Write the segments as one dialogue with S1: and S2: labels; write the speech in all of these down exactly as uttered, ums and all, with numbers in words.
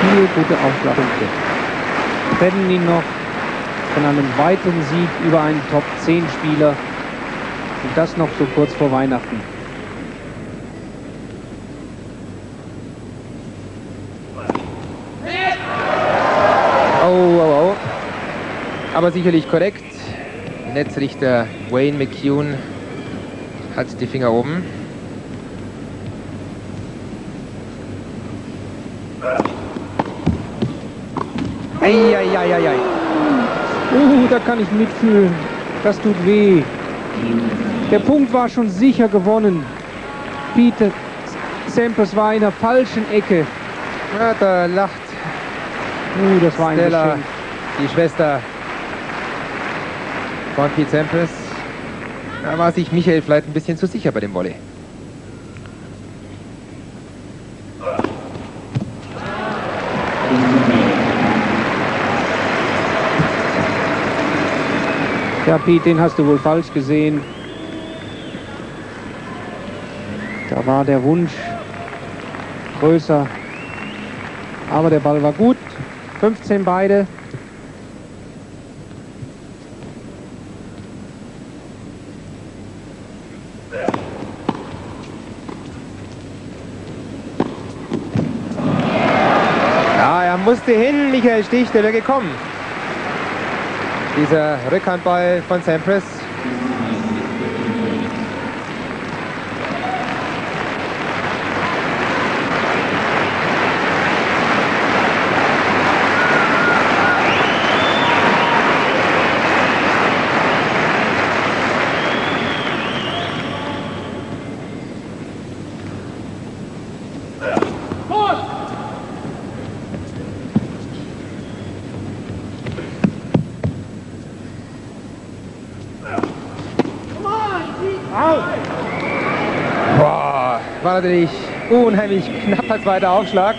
S1: vier gute Aufschlagpunkte. Trennen ihn noch von einem weiteren Sieg über einen Top zehn Spieler. Und das noch so kurz vor Weihnachten.
S2: Oh, oh, oh. Aber sicherlich korrekt. Netzrichter Wayne McCune hat die Finger oben. Eieieiei.
S1: Uh, da kann ich mitfühlen. Das tut weh. Der Punkt war schon sicher gewonnen. Pete Sampras war in der falschen Ecke.
S2: Ja, da lacht
S1: Uh, das war ein
S2: Stella,
S1: Geschenk.
S2: die Schwester von Pete Sampras. Da war sich Michael vielleicht ein bisschen zu sicher bei dem Volley.
S1: Ja, Pete, den hast du wohl falsch gesehen. Da war der Wunsch größer. Aber der Ball war gut. fünfzehn beide.
S2: Ja, er musste hin, Michael Stich, der wäre gekommen. Dieser Rückhandball von Sampras. Boah, war natürlich unheimlich knapper zweiter Aufschlag.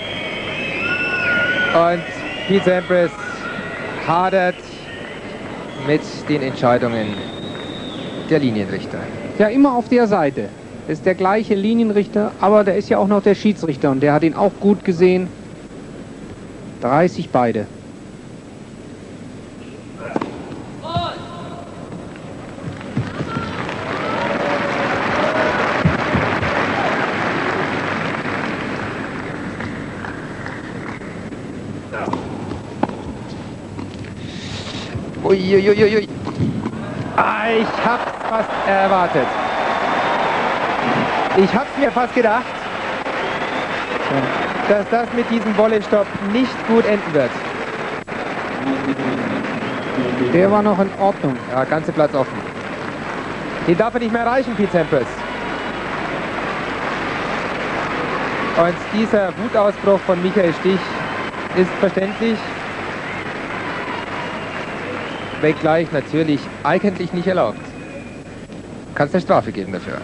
S2: Und Pete Sampras hadert mit den Entscheidungen der Linienrichter.
S1: Ja, immer auf der Seite. Das ist der gleiche Linienrichter, aber da ist ja auch noch der Schiedsrichter und der hat ihn auch gut gesehen. dreißig beide.
S2: Uiuiuiui. Ah, ich hab's fast erwartet. Ich hab's mir fast gedacht, dass das mit diesem Volleystopp nicht gut enden wird.
S1: Der war noch in Ordnung.
S2: Ja, ganze Platz offen. Den darf er nicht mehr erreichen, Pete Sampras. Und dieser Wutausbruch von Michael Stich ist verständlich. Wenngleich natürlich eigentlich nicht erlaubt. Kann es eine Strafe geben dafür.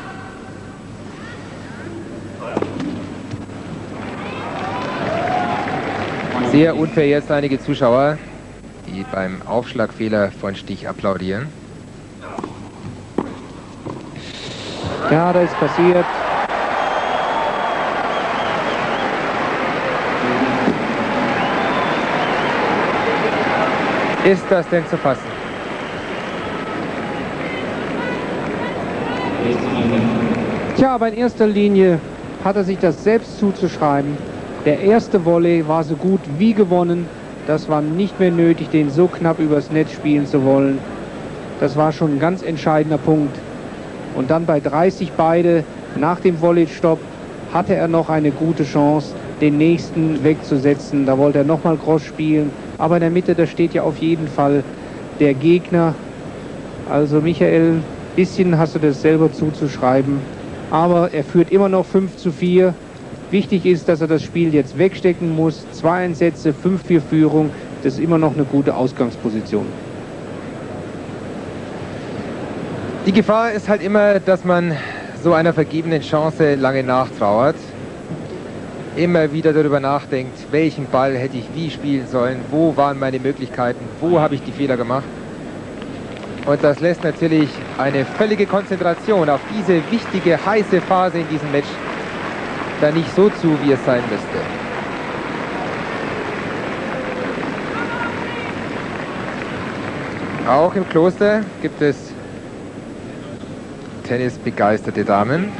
S2: Sehr unfair jetzt einige Zuschauer, die beim Aufschlagfehler von Stich applaudieren.
S1: Ja, da ist passiert.
S2: Ist das denn zu fassen?
S1: Tja, aber in erster Linie hat er sich das selbst zuzuschreiben. Der erste Volley war so gut wie gewonnen. Das war nicht mehr nötig, den so knapp übers Netz spielen zu wollen. Das war schon ein ganz entscheidender Punkt. Und dann bei dreißig beide, nach dem Volleystopp, hatte er noch eine gute Chance, den nächsten wegzusetzen. Da wollte er nochmal Cross spielen. Aber in der Mitte, da steht ja auf jeden Fall der Gegner. Also Michael, ein bisschen hast du das selber zuzuschreiben. Aber er führt immer noch fünf zu vier. Wichtig ist, dass er das Spiel jetzt wegstecken muss. Zwei Einsätze, fünf vier Führung. Das ist immer noch eine gute Ausgangsposition.
S2: Die Gefahr ist halt immer, dass man so einer vergebenen Chance lange nachtrauert. Immer wieder darüber nachdenkt, welchen Ball hätte ich wie spielen sollen, wo waren meine Möglichkeiten, wo habe ich die Fehler gemacht. Und das lässt natürlich eine völlige Konzentration auf diese wichtige, heiße Phase in diesem Match da nicht so zu, wie es sein müsste. Auch im Kloster gibt es tennisbegeisterte Damen.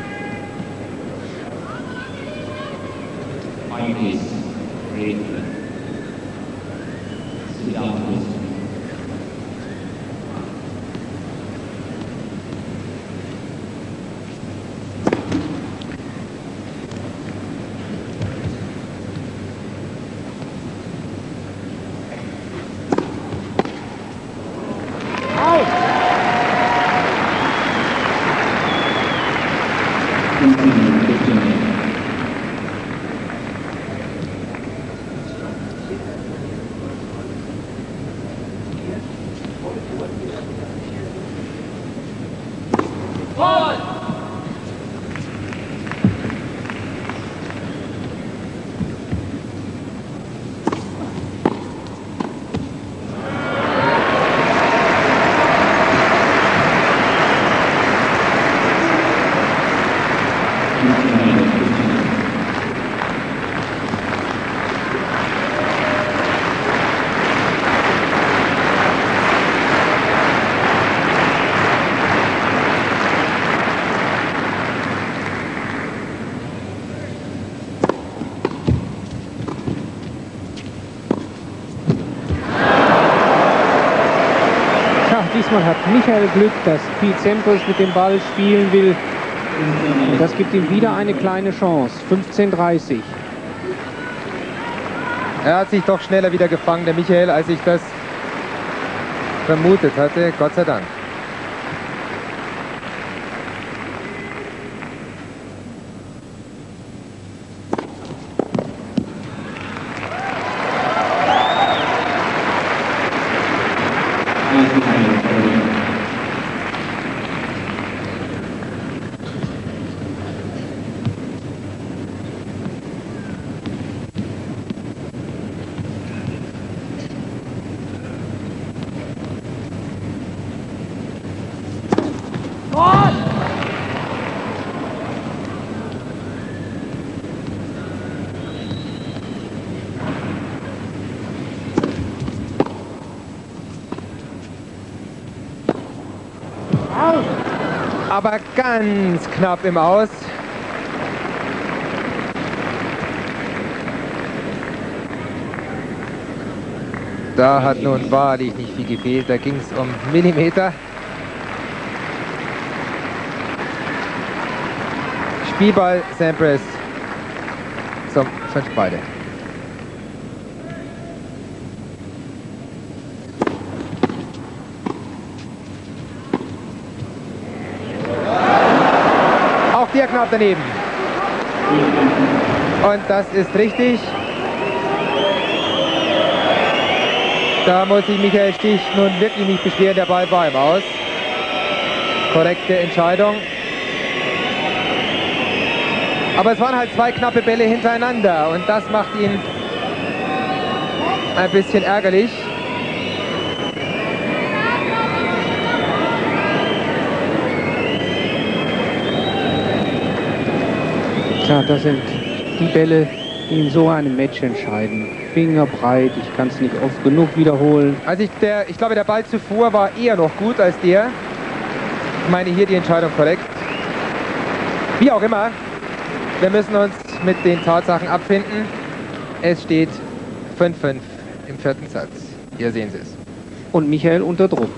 S1: Diesmal hat Michael Glück, dass Pete Sampras mit dem Ball spielen will. Und das gibt ihm wieder eine kleine Chance. fünfzehn dreißig.
S2: Er hat sich doch schneller wieder gefangen, der Michael, als ich das vermutet hatte. Gott sei Dank. Aber ganz knapp im Aus. Da hat nun wahrlich nicht viel gefehlt. Da ging es um Millimeter. Spielball Sampras zum fünf beide. Der knapp daneben. Und das ist richtig. Da muss sich Michael Stich nun wirklich nicht beschweren. Der Ball war im Aus. Korrekte Entscheidung. Aber es waren halt zwei knappe Bälle hintereinander. Und das macht ihn ein bisschen ärgerlich.
S1: Ja, das sind die Bälle, die in so einem Match entscheiden. Fingerbreit, ich kann es nicht oft genug wiederholen.
S2: Also ich, der, ich glaube, der Ball zuvor war eher noch gut als der. Ich meine, hier die Entscheidung korrekt. Wie auch immer, wir müssen uns mit den Tatsachen abfinden. Es steht fünf fünf im vierten Satz. Hier sehen Sie es.
S1: Und Michael unter Druck.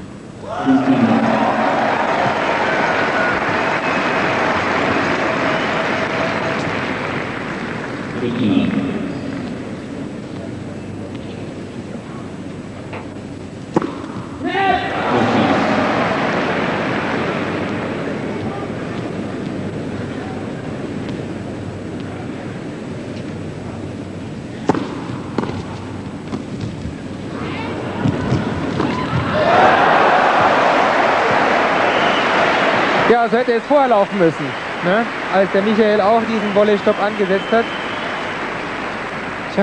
S2: Ja, so hätte es vorher laufen müssen, ne? Als der Michael auch diesen Volleystopp angesetzt hat.
S1: Tja.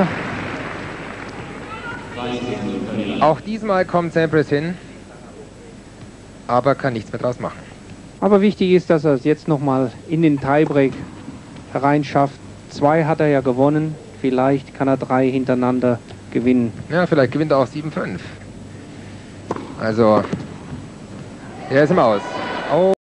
S2: Auch diesmal kommt Sampras hin, aber kann nichts mehr draus machen.
S1: Aber wichtig ist, dass er es jetzt nochmal in den Tiebreak hereinschafft. Zwei hat er ja gewonnen, vielleicht kann er drei hintereinander gewinnen.
S2: Ja, vielleicht gewinnt er auch sieben fünf. Also, er ist im Aus. Oh.